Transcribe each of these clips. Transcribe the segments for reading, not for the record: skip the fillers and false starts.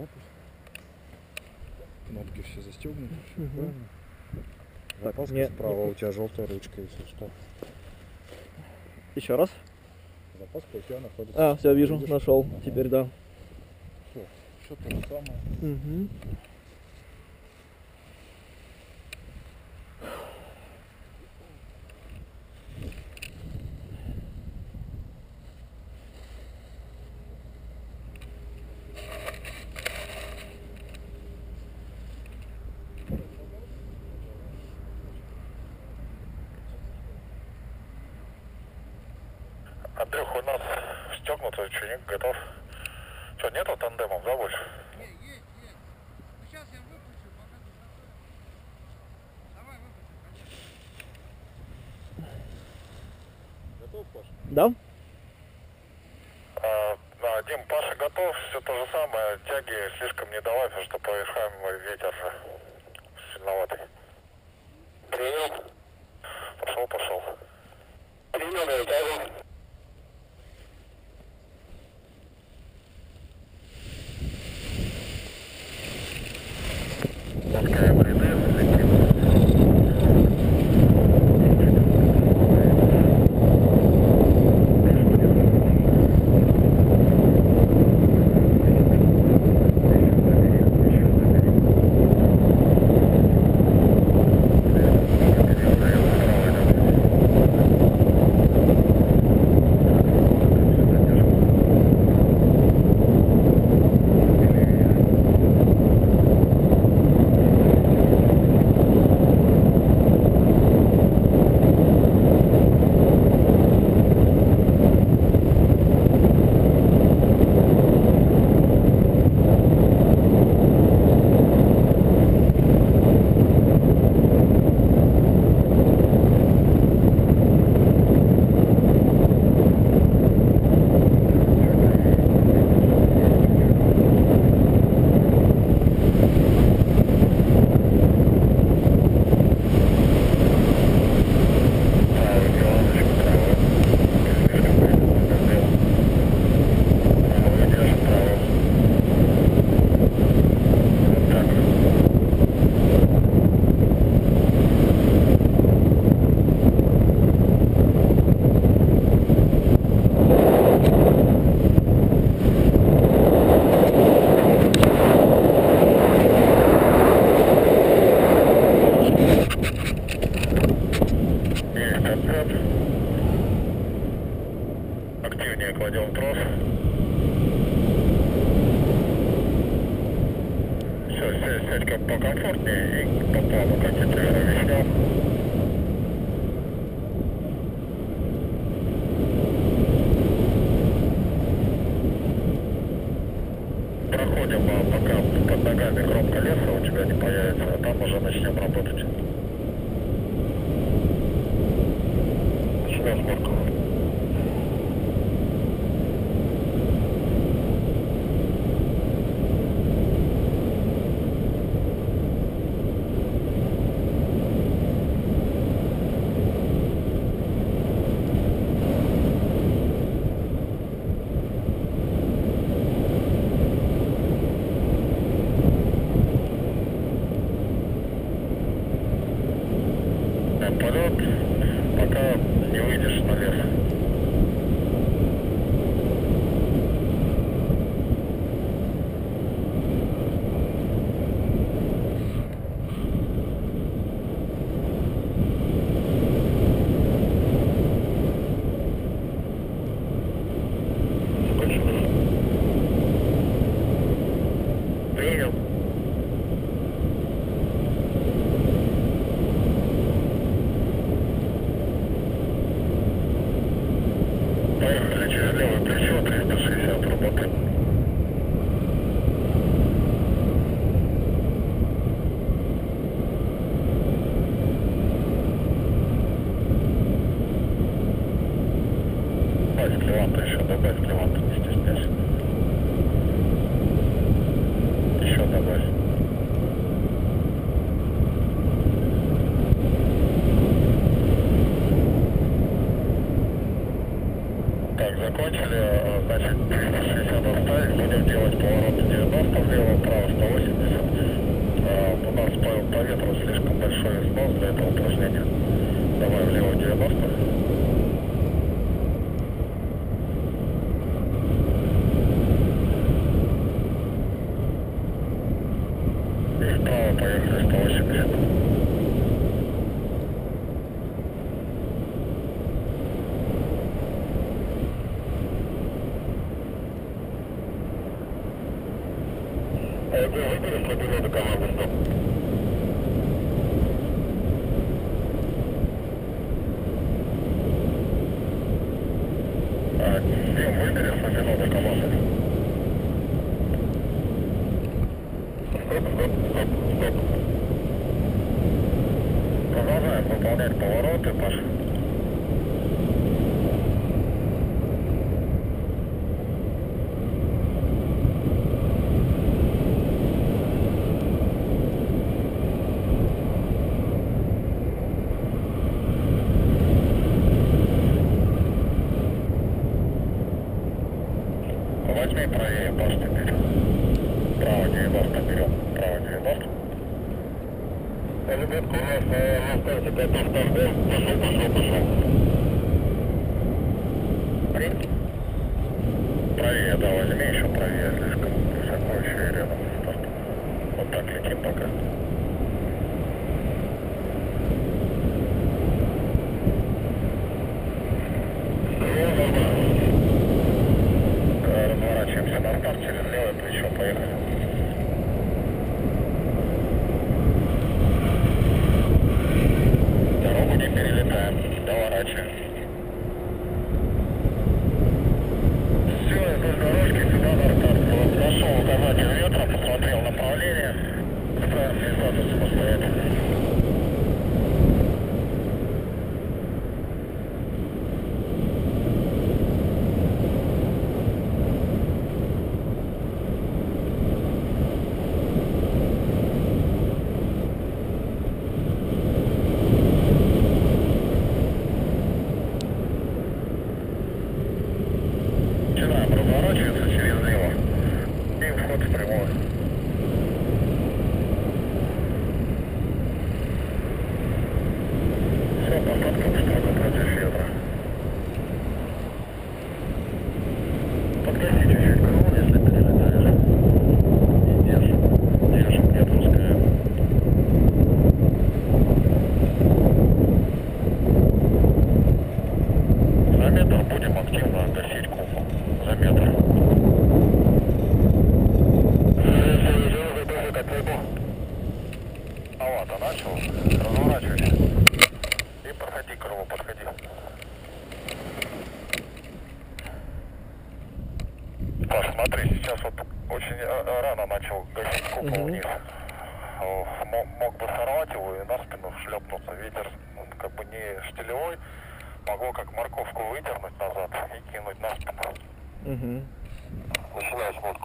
запуск. Кнопки все застегнуты, все правильно. Запаска справа, у тебя желтая ручка, если что. Еще раз. Запаска у тебя находится. Все, вижу, видишь? нашел. Ага. Теперь да. Все то же самое. Андрюх, у нас стегнутый ученик готов. Что, нету тандемов, да, больше? Есть. Ну, сейчас я выпущу, пока ты готов. Давай выпущу, конечно. Готов, Паша? Да? Дим, Паша готов, все то же самое. Тяги слишком не давай, потому что повышаемый ветер сильноватый. Принял. Пошел. Принял, тягу. Пускаем ряды, летим. Активнее кладем трос. Все, сядь как покомфортнее и по плану, как я тебе объяснял. Проходим, пока под ногами кромка леса у тебя не появится, а там уже начнем работать. Начинаем сборку. Полет, пока не выйдешь на лес. Принял. Поехали через левое плечо, 360, работаем. Добавь клеванта еще, добавь клеванта, не стесняйся. Еще добавь. Так, закончили, значит, 360 оставить, будем делать поворот 90 влево. небольшой снос для этого упражнения. Давай влево 90. И вправо поехали 180. Выбери слабину до команды, стоп. Дим, выбери слабину до команды. Стоп. Продолжаем выполнять повороты, Паша. Возьми правее, Паш, теперь. Право 90 вперед. Право 90. Ребятка, у нас на старте готов тандем. Пошел. Правее, да, возьми еще правее, слишком высоко еще и рядом с стартом. Вот так летим пока. Разворачиваемся на старт, через левое плечо, поехали. Дорогу не перелетаем, доворачиваем. Все, вдоль дорожки сюда на старт. Прошел указатель ветра, посмотрел направление. Ставим статус самостоятельно. Начинаем разворачиваться через лево и вход в прямую. Все, посадка строго против ветра. Подгаси чуть-чуть крыло, если перелетаешь. И держим, не отпускаем. За метр будем активно гасить купол. За метр. Маловато начал. Разворачивайся. И проходи крыло, подходи. Паш, смотри, сейчас вот очень рано начал гасить купол вниз. Мог бы сорвать его и на спину шлепнуться. Ветер как бы не штилевой. Могло как морковку выдернуть назад и кинуть на спину. Начинай смотку.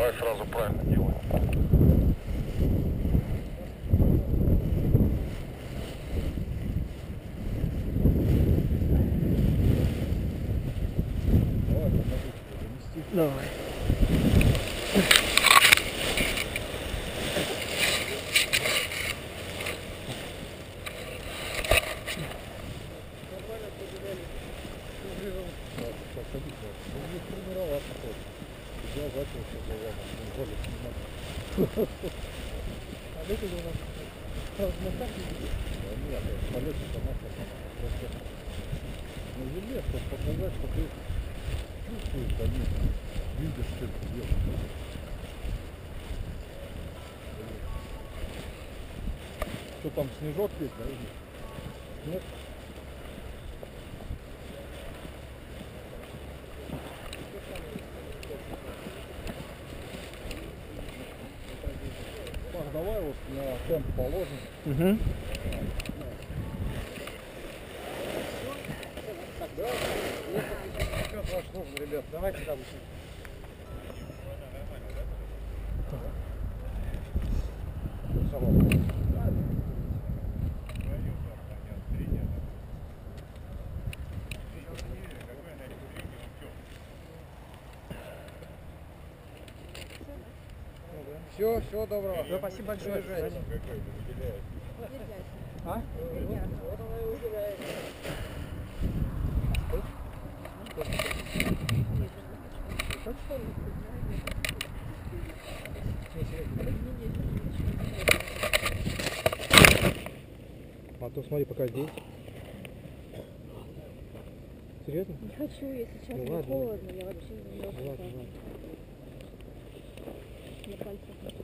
давай сразу правильно делай. Давай. Показать, что ты чувствуешь, а не видишь, что это делаешь. Что там, снежок есть, да? Нет? Паш, давай вот на темп положим. Угу. Так, да? Счет ваш нужен, ребят. Давайте там. Все, всего доброго. Да, спасибо большое. А? А то смотри, пока здесь. Серьезно? Не хочу, если сейчас Ну мне ладно. холодно, я вообще не могу. Ладно, ладно. На пальцах.